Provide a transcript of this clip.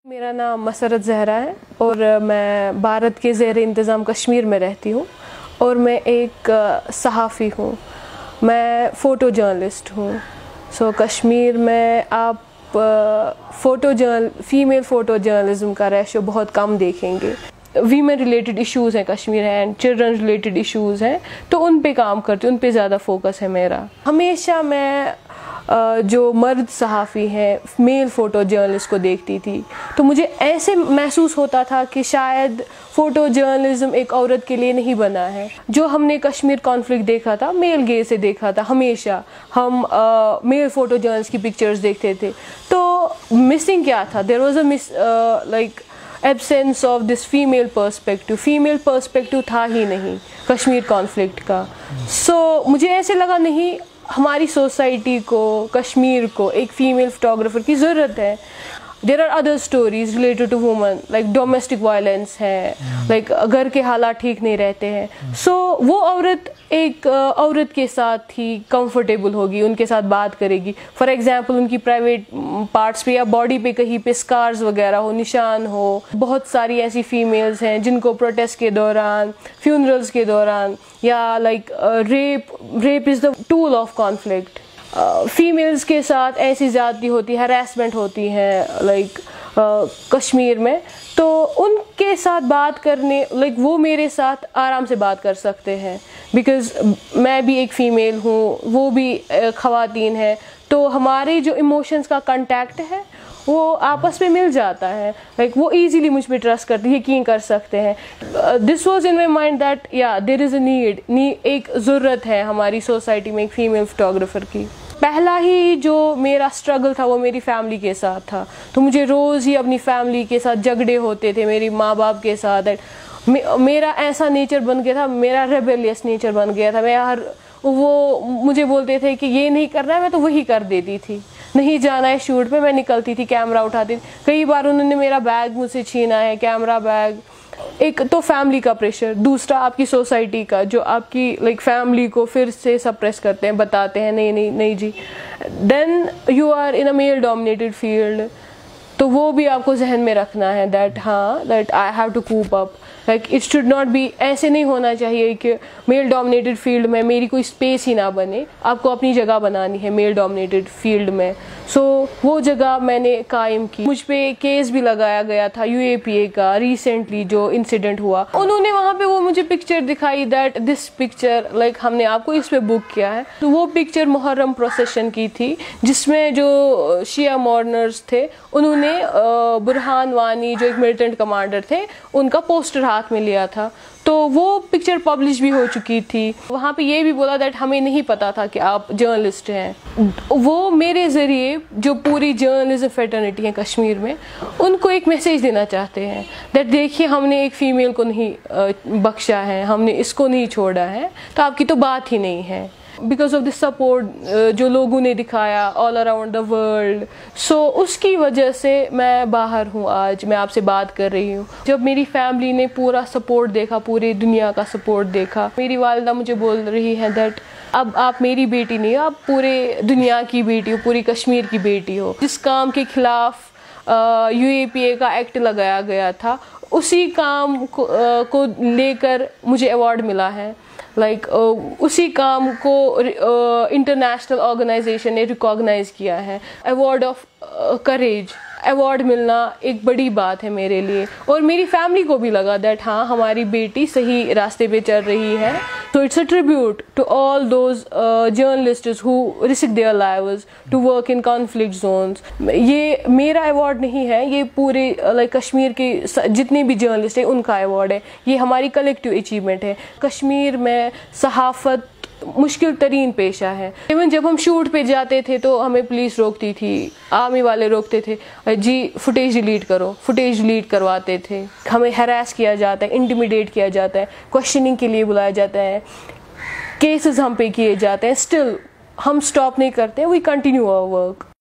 मेरा नाम मसरत ज़हरा है और मैं भारत के ज़ेर इंतज़ाम कश्मीर में रहती हूँ और मैं एक सहाफ़ी हूँ। मैं फ़ोटो जर्नलिस्ट हूँ। कश्मीर में आप फ़ीमेल फ़ोटो जर्नलिज़म का रेशो बहुत कम देखेंगे। वीमेन रिलेटेड इश्यूज़ हैं कश्मीर हैं एंड चिल्ड्रन रिलेटेड इश्यूज़ हैं, तो उन पे काम करती हूँ, उन पे ज़्यादा फोकस है मेरा। हमेशा मैं जो मर्द सहाफ़ी हैं मेल फ़ोटो जर्नलिस्ट को देखती थी तो मुझे ऐसे महसूस होता था कि शायद फ़ोटो जर्नलिज़म एक औरत के लिए नहीं बना है। जो हमने कश्मीर कॉन्फ्लिक्ट देखा था मेल गेज़ से देखा था, हमेशा हम मेल फ़ोटो जर्नलिस्ट की पिक्चर्स देखते थे, तो मिसिंग क्या था? There was a absence of this female perspective था ही नहीं कश्मीर कॉन्फ्लिक्ट का। मुझे ऐसे लगा नहीं, हमारी सोसाइटी को, कश्मीर को एक फ़ीमेल फ़ोटोग्राफ़र की ज़रूरत है। There are other stories related to woman, like domestic violence है, लाइक घर के हालात ठीक नहीं रहते हैं। वो औरत एक औरत के साथ ही कंफर्टेबल होगी, उनके साथ बात करेगी। फॉर एग्जांपल उनकी प्राइवेट पार्ट्स पे या बॉडी पे कहीं पे स्कार्स वगैरह हो, निशान हो। बहुत सारी ऐसी फीमेल्स हैं जिनको प्रोटेस्ट के दौरान, फ्यूनरल्स के दौरान या like rape is the tool of conflict. Females के साथ ऐसी ज़्यादती होती है, हैरेसमेंट होती है लाइक कश्मीर में, तो उनके साथ बात करने वो मेरे साथ आराम से बात कर सकते हैं, बिकॉज़ मैं भी एक फ़ीमेल हूँ, वो भी ख़वातीन है, तो हमारे जो इमोशंस का कांटेक्ट है वो आपस में मिल जाता है। वो ईजीली मुझ पर ट्रस्ट करते हैं, यकीन कर सकते हैं। This was in my mind that या देयर इज़ अ नीड, एक ज़रूरत है हमारी सोसाइटी में एक फ़ीमेल फ़ोटोग्राफ़र की। पहला ही जो मेरा स्ट्रगल था वो मेरी फैमिली के साथ था, तो मुझे रोज़ ही अपनी फैमिली के साथ झगड़े होते थे, मेरी माँ बाप के साथ। मेरा ऐसा नेचर बन गया था, मेरा रेबेलियस नेचर बन गया था। वो मुझे बोलते थे कि ये नहीं करना है, मैं तो वही कर देती थी। नहीं जाना है शूट पे, मैं निकलती थी, कैमरा उठाती थी। कई बार उन्होंने मेरा बैग मुझसे छीना है, कैमरा बैग। एक तो फैमिली का प्रेशर, दूसरा आपकी सोसाइटी का, जो आपकी फैमिली को फिर से सप्रेस करते हैं, बताते हैं नहीं जी। Then you are in a male dominated field, तो वो भी आपको जहन में रखना है that I have to cope up. It should not be, ऐसे नहीं होना चाहिए कि मेल डोमिनेटेड फील्ड में मेरी कोई स्पेस ही ना बने। आपको अपनी जगह बनानी है मेल डोमिनेटेड फील्ड में। वो जगह मैंने कायम की। मुझ पे केस भी लगाया गया था UAPA का, रिसेंटली जो इंसिडेंट हुआ। उन्होंने वहाँ पे वो मुझे पिक्चर दिखाई दैट दिस पिक्चर हमने आपको इस पे बुक किया है। तो वो पिक्चर मुहर्रम प्रोसेशन की थी, जिसमें जो शिया मॉर्नर्स थे उन्होंने बुरहान वानी जो एक मिलिटेंट कमांडर थे उनका पोस्टर हाथ में लिया था। तो वो पिक्चर पब्लिश भी हो चुकी थी। वहाँ पे ये भी बोला दैट हमें नहीं पता था कि आप जर्नलिस्ट हैं। वो मेरे ज़रिए जो पूरी जर्नलिज्म फ्रेटर्निटी है कश्मीर में, उनको एक मैसेज देना चाहते हैं दैट देखिए हमने एक फ़ीमेल को नहीं बख्शा है, हमने इसको नहीं छोड़ा है, तो आपकी तो बात ही नहीं है। बिकॉज ऑफ दिस सपोर्ट जो लोगों ने दिखाया ऑल अराउंड द वर्ल्ड, उसकी वजह से मैं बाहर हूँ, आज मैं आपसे बात कर रही हूँ। जब मेरी फैमिली ने पूरा सपोर्ट देखा, पूरी दुनिया का सपोर्ट देखा, मेरी वालिदा मुझे बोल रही है दैट अब आप मेरी बेटी नहीं हो, आप पूरे दुनिया की बेटी हो, पूरी कश्मीर की बेटी हो। जिस काम के खिलाफ UAPA का एक्ट लगाया गया था, उसी काम को लेकर मुझे अवार्ड मिला है। उसी काम को इंटरनेशनल ऑर्गेनाइजेशन ने रिकॉग्नाइज किया है। अवार्ड ऑफ करेज अवार्ड मिलना एक बड़ी बात है मेरे लिए, और मेरी फैमिली को भी लगा दैट हाँ हमारी बेटी सही रास्ते पे चल रही है। तो it's a tribute to all those journalists who risk their lives to work in conflict zones. ये मेरा अवार्ड नहीं है, ये पूरे कश्मीर के जितने भी जर्नलिस्ट हैं उनका अवार्ड है। ये हमारी कलेक्टिव अचीवमेंट है। कश्मीर में सहाफ़त मुश्किल तरीन पेशा है। इवन जब हम शूट पे जाते थे तो हमें पुलिस रोकती थी, आर्मी वाले रोकते थे, जी फुटेज डिलीट करो, फुटेज डिलीट करवाते थे। हमें हैरेस किया जाता है, इंटिमिडेट किया जाता है, क्वेश्चनिंग के लिए बुलाया जाता है, केसेस हम पे किए जाते हैं। स्टिल हम स्टॉप नहीं करते, वी कंटिन्यू आवर वर्क।